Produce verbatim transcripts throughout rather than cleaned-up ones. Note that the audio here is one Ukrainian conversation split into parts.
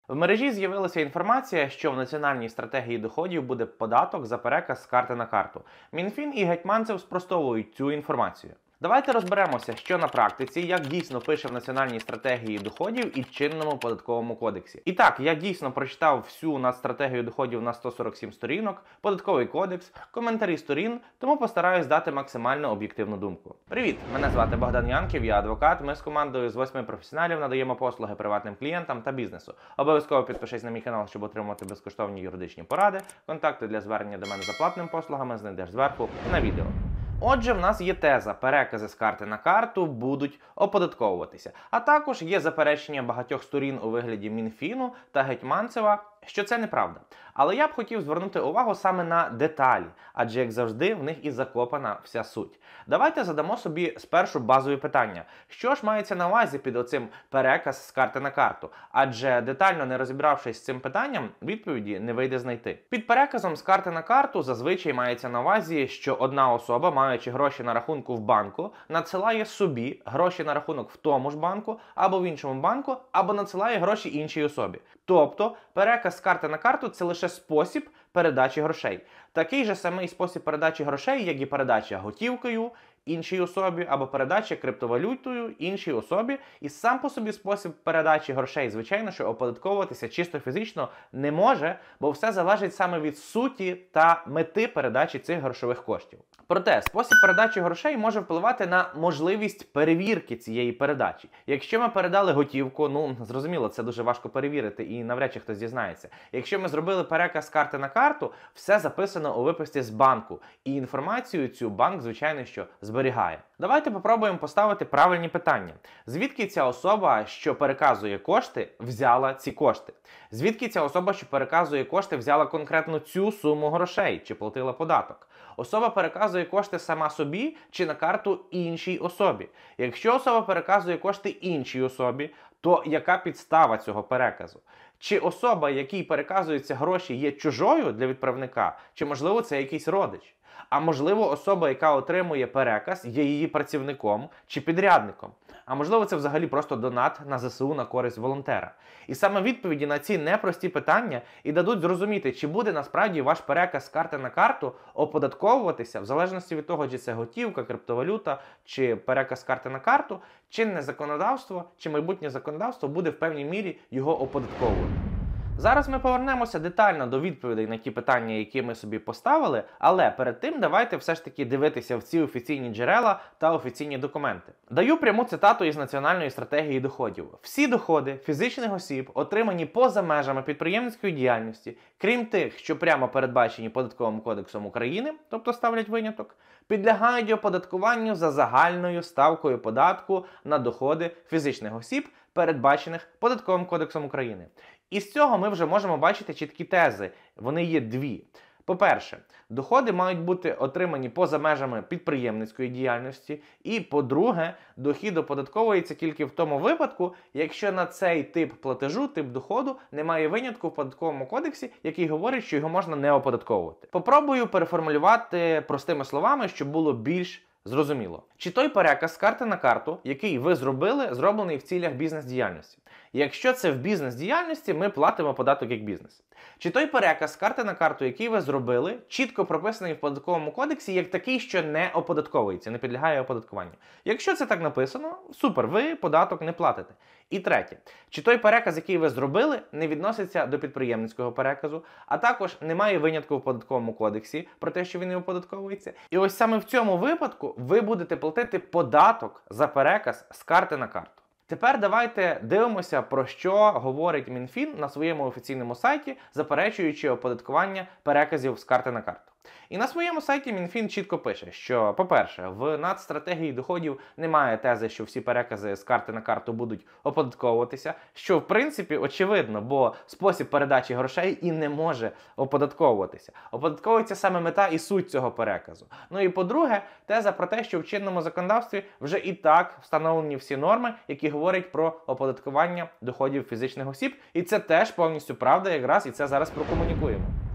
В мережі з'явилася інформація, що в національній стратегії доходів буде податок за переказ з карти на карту. Мінфін і Гетманцев спростовують цю інформацію. Давайте розберемося, що на практиці, як дійсно пише в національній стратегії доходів і чинному податковому кодексі. І так, я дійсно прочитав всю нацстратегію доходів на сто сорок сім сторінок, податковий кодекс, коментарі сторін, тому постараюсь дати максимально об'єктивну думку. Привіт! Мене звати Богдан Янків, я адвокат. Ми з командою з восьми професіоналів надаємо послуги приватним клієнтам та бізнесу. Обов'язково підпишись на мій канал, щоб отримати безкоштовні юридичні поради. Контакти для звернення до мене за платними послугами знайдеш зверху на відео. Отже, в нас є теза, перекази з карти на карту будуть оподатковуватися. А також є заперечення багатьох сторін у вигляді Мінфіну та Гетманцева, що це неправда. Але я б хотів звернути увагу саме на деталі, адже, як завжди, в них і закопана вся суть. Давайте задамо собі спершу базові питання. Що ж мається на увазі під оцим переказ з карти на карту? Адже детально не розібравшись з цим питанням, відповіді не вийде знайти. Під переказом з карти на карту зазвичай мається на увазі, що одна особа, маючи гроші на рахунку в банку, надсилає собі гроші на рахунок в тому ж банку, або в іншому банку, або надсилає гроші іншій особі. Тобто, переказ з карти на карту – це лише спосіб передачі грошей. Такий же самий спосіб передачі грошей, як і передача готівкою іншій особі, або передача криптовалютою іншій особі. І сам по собі спосіб передачі грошей, звичайно, що оподатковуватися чисто фізично не може, бо все залежить саме від суті та мети передачі цих грошових коштів. Проте, спосіб передачі грошей може впливати на можливість перевірки цієї передачі. Якщо ми передали готівку, ну, зрозуміло, це дуже важко перевірити і навряд чи хтось дізнається. Якщо ми зробили переказ з карти на карту, все записано у виписці з банку. І інформацію цю банк, звичайно, що зберігає. Давайте попробуємо поставити правильні питання. Звідки ця особа, що переказує кошти, взяла ці кошти? Звідки ця особа, що переказує кошти, взяла конкретно цю суму грошей, чи платила податок? Особа переказує кошти сама собі чи на карту іншій особі? Якщо особа переказує кошти іншій особі, то яка підстава цього переказу? Чи особа, якій переказуються гроші, є чужою для відправника, чи, можливо, це якийсь родич? А можливо, особа, яка отримує переказ, є її працівником чи підрядником. А можливо, це взагалі просто донат на зе се у на користь волонтера. І саме відповіді на ці непрості питання і дадуть зрозуміти, чи буде насправді ваш переказ з карти на карту оподатковуватися, в залежності від того, чи це готівка, криптовалюта, чи переказ з карти на карту, чинне законодавство, чи майбутнє законодавство буде в певній мірі його оподатковувати. Зараз ми повернемося детально до відповідей на ті питання, які ми собі поставили, але перед тим давайте все ж таки дивитися в ці офіційні джерела та офіційні документи. Даю пряму цитату із Національної стратегії доходів. Всі доходи фізичних осіб, отримані поза межами підприємницької діяльності, крім тих, що прямо передбачені Податковим кодексом України, тобто ставлять виняток, підлягають оподаткуванню за загальною ставкою податку на доходи фізичних осіб, передбачених Податковим кодексом України. І з цього ми вже можемо бачити чіткі тези. Вони є дві. По-перше, доходи мають бути отримані поза межами підприємницької діяльності. І, по-друге, дохід оподатковується тільки в тому випадку, якщо на цей тип платежу, тип доходу, немає винятку в Податковому кодексі, який говорить, що його можна не оподатковувати. Попробую переформулювати простими словами, щоб було більш зрозуміло. Чи той переказ з карти на карту, який ви зробили, зроблений в цілях бізнес-діяльності? Якщо це в бізнес-діяльності, ми платимо податок як бізнес. Чи той переказ з карти на карту, який ви зробили, чітко прописаний в Податковому кодексі, як такий, що не оподатковується, не підлягає оподаткуванню? Якщо це так написано, супер, ви податок не платите. І третє. Чи той переказ, який ви зробили, не відноситься до підприємницького переказу, а також немає винятку в Податковому кодексі про те, що він не оподатковується. І ось саме в цьому випадку ви будете платити податок за переказ з карти на карту. Тепер давайте дивимося, про що говорить Мінфін на своєму офіційному сайті, заперечуючи оподаткування переказів з карти на карту. І на своєму сайті Мінфін чітко пише, що, по-перше, в нацстратегії доходів немає тези, що всі перекази з карти на карту будуть оподатковуватися, що, в принципі, очевидно, бо спосіб передачі грошей і не може оподатковуватися. Оподатковується саме мета і суть цього переказу. Ну і, по-друге, теза про те, що в чинному законодавстві вже і так встановлені всі норми, які говорять про оподаткування доходів фізичних осіб, і це теж повністю правда якраз, і це зараз прокомунікуємо.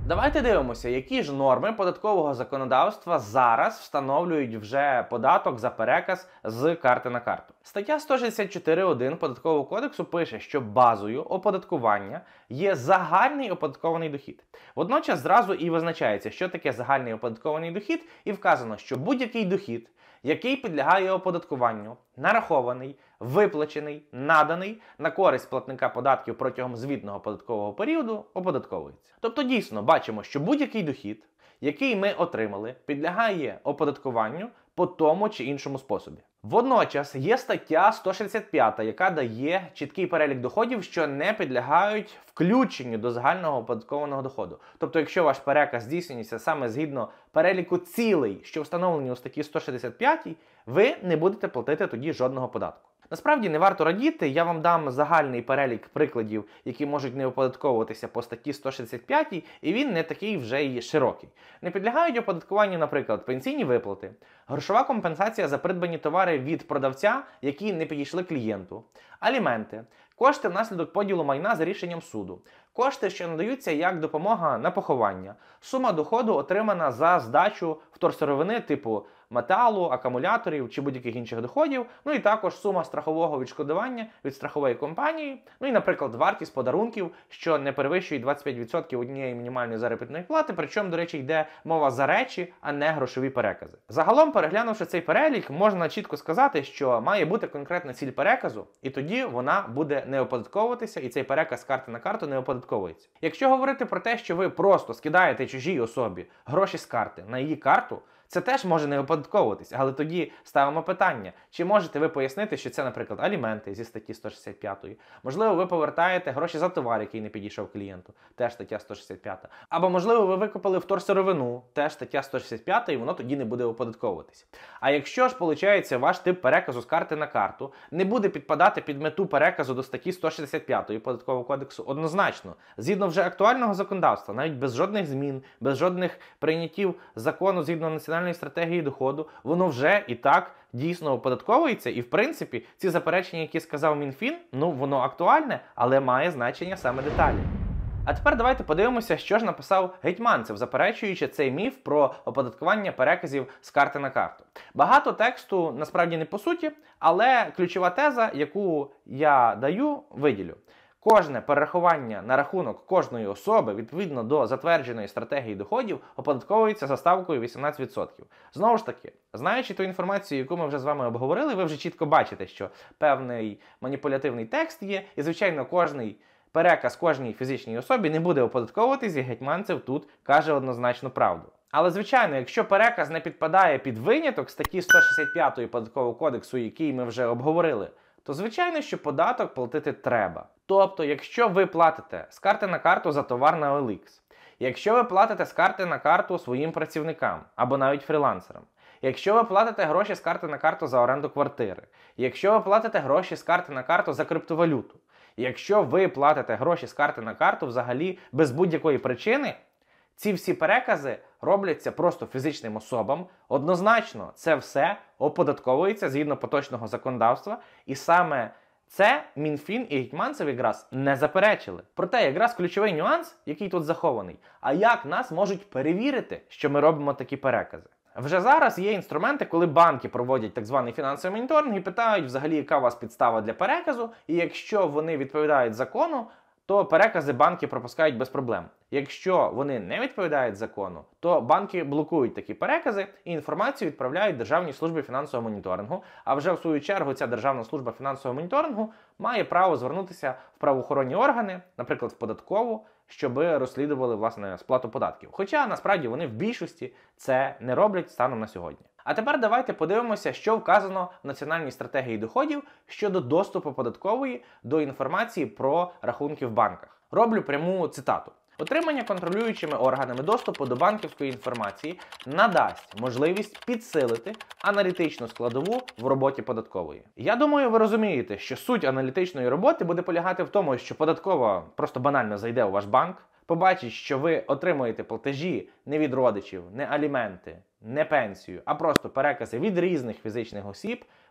Давайте дивимося, які ж норми податкового законодавства зараз встановлюють вже податок за переказ з карти на карту. Стаття сто шістдесят чотири один Податкового кодексу пише, що базою оподаткування є загальний оподаткований дохід. Водночас зразу і визначається, що таке загальний оподаткований дохід, і вказано, що будь-який дохід, який підлягає оподаткуванню, нарахований, виплачений, наданий на користь платника податків протягом звітного податкового періоду, оподатковується. Тобто дійсно бачимо, що будь-який дохід, який ми отримали, підлягає оподаткуванню по тому чи іншому способі. Водночас є стаття сто шістдесят п'ять, яка дає чіткий перелік доходів, що не підлягають включенню до загального оподаткованого доходу. Тобто, якщо ваш переказ здійснюється саме згідно переліку цілей, що встановлені у статті сто шістдесят п'ять, ви не будете платити тоді жодного податку. Насправді не варто радіти, я вам дам загальний перелік прикладів, які можуть не оподатковуватися по статті сто шістдесят п'ять, і він не такий вже і широкий. Не підлягають оподаткуванню, наприклад, пенсійні виплати, грошова компенсація за придбані товари від продавця, які не підійшли клієнту, аліменти, кошти внаслідок поділу майна за рішенням суду, кошти, що надаються як допомога на поховання, сума доходу, отримана за здачу вторсировини типу металу, акумуляторів чи будь-яких інших доходів, ну і також сума страхового відшкодування від страхової компанії, ну і, наприклад, вартість подарунків, що не перевищує двадцять п'ять відсотків однієї мінімальної заробітної плати, причому, до речі, йде мова за речі, а не грошові перекази. Загалом, переглянувши цей перелік, можна чітко сказати, що має бути конкретна ціль переказу, і тоді вона буде не оподатковуватися, і цей переказ з карти на карту не оподатковується. Якщо говорити про те, що ви просто скидаєте чужій особі гроші з карти на її карту, це теж може не оподатковуватись, але тоді ставимо питання, чи можете ви пояснити, що це, наприклад, аліменти зі статті сто шістдесят п'ять, можливо, ви повертаєте гроші за товар, який не підійшов клієнту, теж стаття сто шістдесят п'ять, або, можливо, ви викупили вторсировину, теж стаття сто шістдесят п'ять, і воно тоді не буде оподатковуватись. А якщо ж, виходить, ваш тип переказу з карти на карту не буде підпадати під мету переказу до статті сто шістдесят п'ять Податкового кодексу однозначно, згідно вже актуального законодавства, навіть без жодних змін, без жодних прийняттів закону згідно національної стратегії доходу, воно вже і так дійсно оподатковується, і в принципі ці заперечення, які сказав Мінфін, ну воно актуальне, але має значення саме деталі. А тепер давайте подивимося, що ж написав Гетманцев, заперечуючи цей міф про оподаткування переказів з карти на карту. Багато тексту насправді не по суті, але ключова теза, яку я даю, виділю. Кожне перерахування на рахунок кожної особи відповідно до затвердженої стратегії доходів оподатковується за ставкою вісімнадцять відсотків. Знову ж таки, знаючи ту інформацію, яку ми вже з вами обговорили, ви вже чітко бачите, що певний маніпулятивний текст є, і, звичайно, кожний переказ кожній фізичній особі не буде оподатковуватись, і Гетманцев тут каже однозначно правду. Але, звичайно, якщо переказ не підпадає під виняток статті сто шістдесят п'ять Податкового кодексу, який ми вже обговорили, то, звичайно, що податок платити треба. Тобто, якщо ви платите з карти на карту за товар на о ел ікс, якщо ви платите з карти на карту своїм працівникам або навіть фрілансерам, якщо ви платите гроші з карти на карту за оренду квартири, якщо ви платите гроші з карти на карту за криптовалюту, якщо ви платите гроші з карти на карту взагалі без будь-якої причини, ці всі перекази робляться просто фізичним особам. Однозначно, це все оподатковується згідно поточного законодавства, і саме це Мінфін і Гетманцев якраз не заперечили. Проте якраз ключовий нюанс, який тут захований, а як нас можуть перевірити, що ми робимо такі перекази. Вже зараз є інструменти, коли банки проводять так званий фінансовий моніторинг і питають взагалі, яка у вас підстава для переказу, і якщо вони відповідають закону, то перекази банки пропускають без проблем. Якщо вони не відповідають закону, то банки блокують такі перекази і інформацію відправляють Державній службі фінансового моніторингу, а вже в свою чергу ця Державна служба фінансового моніторингу має право звернутися в правоохоронні органи, наприклад, в податкову, щоб розслідували, власне, сплату податків. Хоча, насправді, вони в більшості це не роблять станом на сьогодні. А тепер давайте подивимося, що вказано в Національній стратегії доходів щодо доступу податкової до інформації про рахунки в банках. Роблю пряму цитату. Отримання контролюючими органами доступу до банківської інформації надасть можливість підсилити аналітичну складову в роботі податкової. Я думаю, ви розумієте, що суть аналітичної роботи буде полягати в тому, що податкова просто банально зайде у ваш банк, побачить, що ви отримуєте платежі не від родичів, не аліменти, не пенсію, а просто перекази від різних фізичних осіб,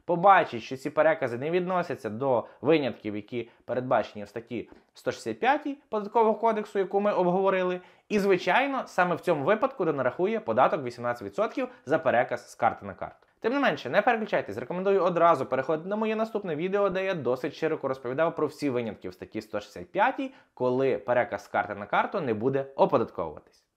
побачить, що ці перекази не відносяться до винятків, які передбачені в статті сто шістдесят п'ять Податкового кодексу, яку ми обговорили, і, звичайно, саме в цьому випадку донарахує податок вісімнадцять відсотків за переказ з карти на карту. Тим не менше, не переключайтесь, рекомендую одразу переходити на моє наступне відео, де я досить широко розповідав про всі винятки в статті сто шістдесят п'ять, коли переказ з карти на карту не буде оподатковуватись.